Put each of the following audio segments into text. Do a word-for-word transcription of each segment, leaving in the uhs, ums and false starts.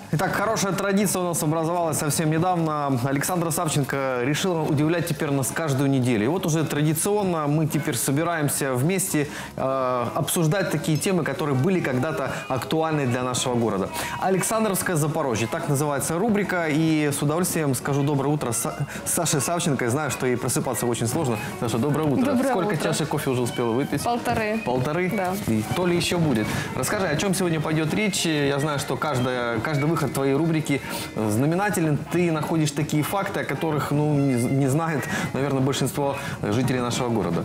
Итак, хорошая традиция у нас образовалась совсем недавно. Александра Савченко решила удивлять теперь нас каждую неделю. И вот уже традиционно мы теперь собираемся вместе э, обсуждать такие темы, которые были когда-то актуальны для нашего города. Александровское Запорожье, так называется рубрика. И с удовольствием скажу доброе утро Саше Савченко. Я знаю, что ей просыпаться очень сложно. Саша, доброе утро. Доброе Сколько утро. чашек кофе уже успела выпить? Полторы. Полторы? Да. И то ли еще будет. Расскажи, о чем сегодня пойдет речь. Я знаю, что каждая, каждый выход твоей рубрики знаменателен. Ты находишь такие факты, о которых ну, не, не знает, наверное, большинство жителей нашего города.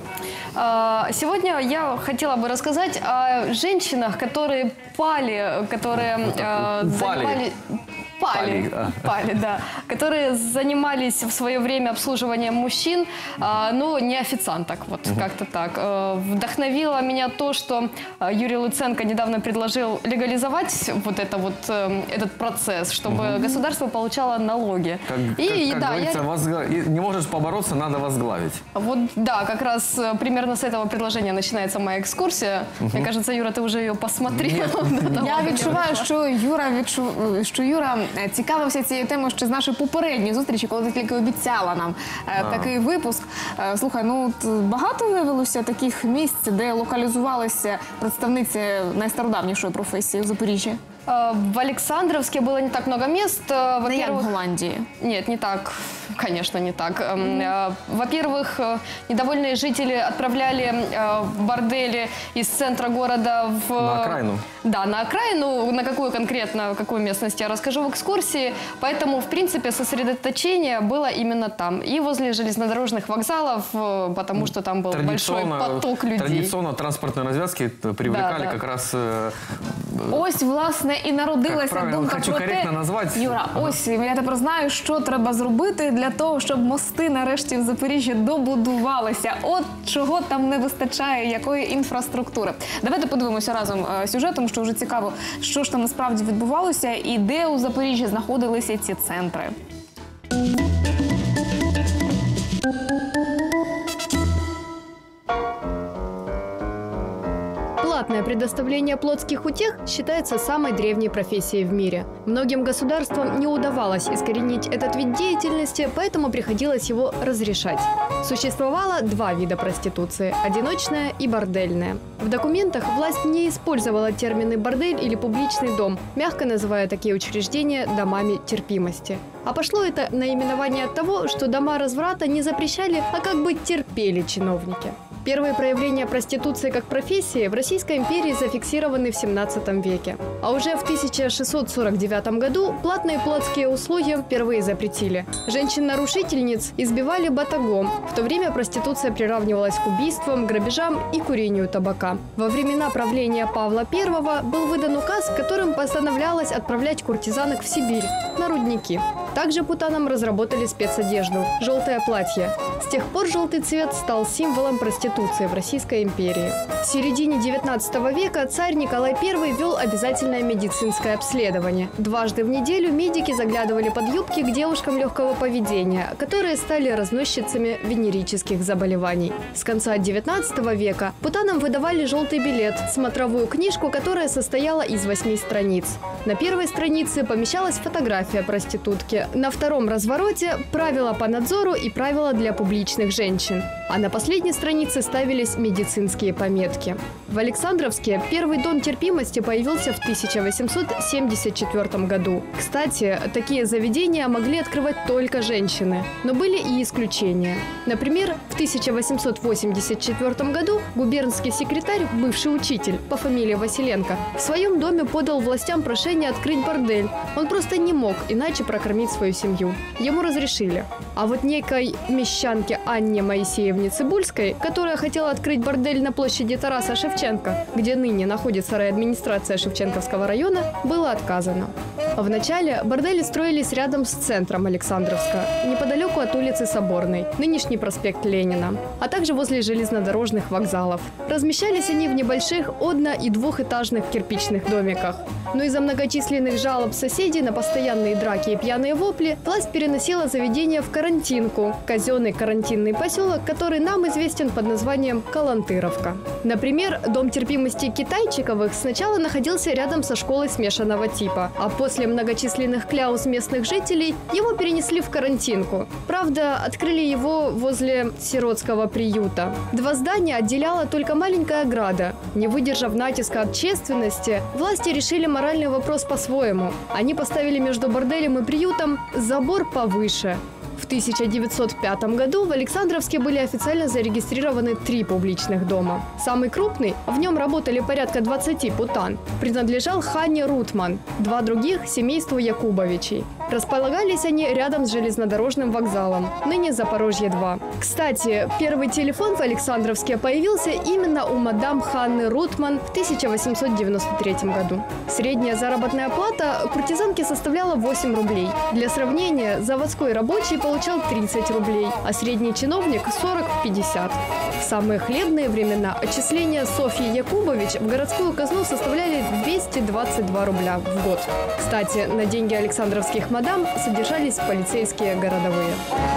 Сегодня я хотела бы рассказать о женщинах, которые пали, которые э, занимались... Пали, Пали, пали, да, которые занимались в свое время обслуживанием мужчин, но не официанток, вот угу. как-то так. Вдохновило меня то, что Юрий Луценко недавно предложил легализовать вот, это вот этот процесс, чтобы угу. государство получало налоги. Как, И, как, как да, говорится, я... возгла... не можешь побороться, надо возглавить. Вот, да, как раз примерно с этого предложения начинается моя экскурсия. Угу. Мне кажется, Юра, ты уже ее посмотрел. Я відчуваю, що Юра, відчу... що Юра цікавився цією темою ще з нашої попередньої зустрічі, коли ти тільки обіцяла нам а. такий випуск. Слухай, ну от багато виявилося таких місць, де локалізувалися представниці найстародавнішої професії в Запоріжжі? В Александровске было не так много мест. Во-первых, в Голландии. Нет, не так. Конечно, не так. Mm-hmm. Во-первых, недовольные жители отправляли бордели из центра города в... На окраину? Да, на окраину. На какую конкретно, в какой местности я расскажу в экскурсии. Поэтому, в принципе, сосредоточение было именно там. И возле железнодорожных вокзалов, потому что там был большой поток людей. Традиционно транспортные развязки привлекали да, да. как раз... Ось, власне, і народилася думка про те, назвати. Юра, ага. ось, я тепер знаю, що треба зробити для того, щоб мости нарешті в Запоріжжі добудувалися. От чого там не вистачає, якої інфраструктури. Давайте подивимося разом сюжетом, що вже цікаво, що ж там насправді відбувалося і де у Запоріжжі знаходилися ці центри. Платное предоставление плотских утех считается самой древней профессией в мире. Многим государствам не удавалось искоренить этот вид деятельности, поэтому приходилось его разрешать. Существовало два вида проституции – одиночная и бордельная. В документах власть не использовала термины «бордель» или «публичный дом», мягко называя такие учреждения домами терпимости. А пошло это наименование от того, что дома разврата не запрещали, а как бы терпели чиновники. Первые проявления проституции как профессии в Российской империи зафиксированы в семнадцатом веке. А уже в тысяча шестьсот сорок девятом году платные плотские услуги впервые запретили. Женщин-нарушительниц избивали батагом. В то время проституция приравнивалась к убийствам, грабежам и курению табака. Во времена правления Павла Первого был выдан указ, которым постановлялось отправлять куртизанок в Сибирь, на рудники. Также путанам разработали спецодежду – желтое платье. С тех пор желтый цвет стал символом проституции в Российской империи. В середине девятнадцатого века царь Николай Первый ввел обязательное медицинское обследование. Дважды в неделю медики заглядывали под юбки к девушкам легкого поведения, которые стали разносчицами венерических заболеваний. С конца девятнадцатого века путанам выдавали желтый билет – смотровую книжку, которая состояла из восьми страниц. На первой странице помещалась фотография проститутки. На втором развороте – правила по надзору и правила для публичных женщин. А на последней странице ставились медицинские пометки. В Александровске первый дом терпимости появился в тысяча восемьсот семьдесят четвёртом году. Кстати, такие заведения могли открывать только женщины. Но были и исключения. Например, в тысяча восемьсот восемьдесят четвёртом году губернский секретарь, бывший учитель по фамилии Василенко, в своем доме подал властям прошение открыть бордель. Он просто не мог иначе прокормить свою семью. Ему разрешили. А вот некой мещанке Анне Моисеевне Цибульской, которая хотела открыть бордель на площади Тараса Шевченко, где ныне находится райадминистрация Шевченковского района, было отказано. Вначале бордели строились рядом с центром Александровска, неподалеку от улицы Соборной, нынешний проспект Ленина, а также возле железнодорожных вокзалов. Размещались они в небольших одно- и двухэтажных кирпичных домиках. Но из-за многочисленных жалоб соседей на постоянные драки и пьяные вопли власть переносила заведение в Карантинку, казенный карантинный поселок, который нам известен под названием Калантыровка. Например, дом терпимости Китайчиковых сначала находился рядом со школой смешанного типа, а после после многочисленных кляуз местных жителей его перенесли в карантинку. Правда, открыли его возле сиротского приюта. Два здания отделяла только маленькая ограда. Не выдержав натиска общественности, власти решили моральный вопрос по-своему. Они поставили между борделем и приютом забор повыше. В тысяча девятьсот пятом году в Александровске были официально зарегистрированы три публичных дома. Самый крупный, в нем работали порядка двадцати путан, принадлежал Ханне Рутман, два других – семейству Якубовичей. Располагались они рядом с железнодорожным вокзалом, ныне Запорожье-два. Кстати, первый телефон в Александровске появился именно у мадам Ханны Рутман в тысяча восемьсот девяносто третьем году. Средняя заработная плата куртизанки составляла восемь рублей. Для сравнения, заводской рабочий получал тридцать рублей, а средний чиновник – сорок-пятьдесят. В самые хлебные времена отчисления Софьи Якубович в городскую казну составляли двести двадцать два рубля в год. Кстати, на деньги александровских мадам содержались полицейские городовые.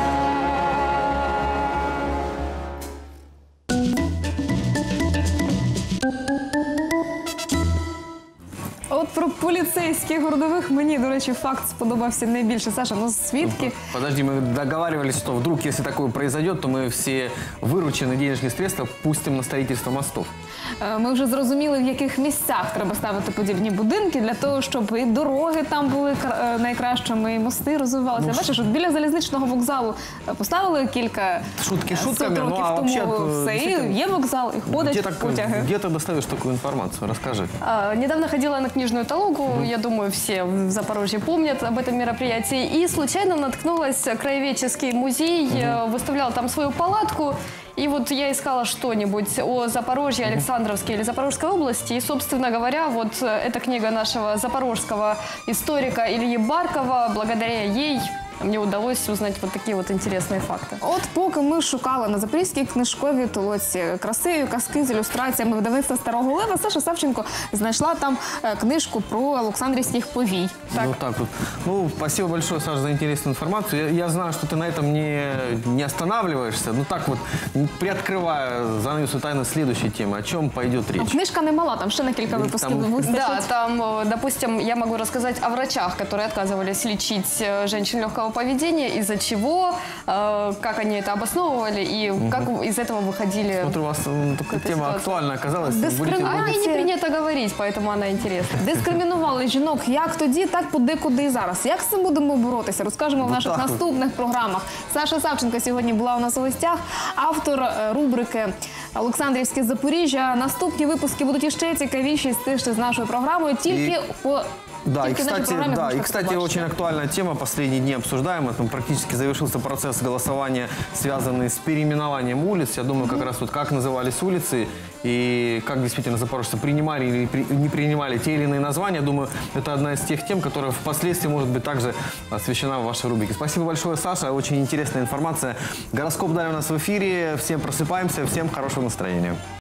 От про поліцейських городових мені, до речі, факт сподобався найбільше. Саша, ну свідки... Подожди, мы договаривались, что вдруг, если такое произойдет, то мы все вырученные денежные средства пустим на строительство мостов. Ми вже зрозуміли, в яких місцях треба ставити подібні будинки, для того, щоб і дороги там були найкращими, і мости розвивалися. Бачиш, от біля залізничного вокзалу поставили кілька Шутки шутками, сот років ну, а тому вообще, все, і є вокзал, і ходять Где, так, потяги. где ты достаешь такую информацию? Расскажи. А, недавно ходила на книжную толоку, я думаю, все в Запорожье помнят об этом мероприятии, и случайно наткнулась, краеведческий музей э, выставлял там свою палатку, и вот я искала что-нибудь о Запорожье, Александровске или Запорожской области, и, собственно говоря, вот эта книга нашего запорожского историка Ильи Баркова, благодаря ей мне удалось узнать вот такие вот интересные факты. От поки ми шукали на Запорізькій книжковій толоці красиві казки з ілюстраціями видавництва Старого Лева, Саша Савченко знайшла там е, книжку про Олександрівських повій. Так. Ну, так вот. Ну, спасибо большое, Саша, за интересную информацию. Я, я знаю, что ты на этом не, не останавливаешься. Ну, так вот, приоткрывая занавесу тайны следующей темы, о чем пойдет речь. Книжка не мала, там ще на кілька випусків Там- вистачить. Да, там, э, допустим, я могу рассказать о врачах, которые отказывались лечить э, женщин легкого поведения, из-за чего, э, как они это обосновывали и как из этого выходили. Смотрю, у вас м, такая тема ситуация. актуальна оказалась. Дискриминация. А ей не принято говорить, поэтому она интересна. Дискримінували жінок як тоді, так подекуди і зараз. Як з цим будемо боротися? Розкажемо в Ну, наших так от. наступних програмах. Саша Савченко сьогодні була у нас у гостях, автор е, рубрики «Олександрівське Запоріжжя». Наступні випуски будуть іще цікавіші, стежте з нашою програмою. Тільки І- по Да, и тільки в нашій кстати, програмі да, можете и, кстати, побачити. очень актуальная тема, последние дни обсуждаемая, там практически завершился процесс голосования, связанный с переименованием улиц. Я думаю, как раз вот как назывались улицы и как действительно запорожцы принимали или при- не принимали те или иные названия. Думаю, это одна из тех тем, которая впоследствии может быть также освещена в вашей рубрике. Спасибо большое, Саша, очень интересная информация. Гороскоп далее у нас в эфире. Всем просыпаемся, всем хорошего настроения.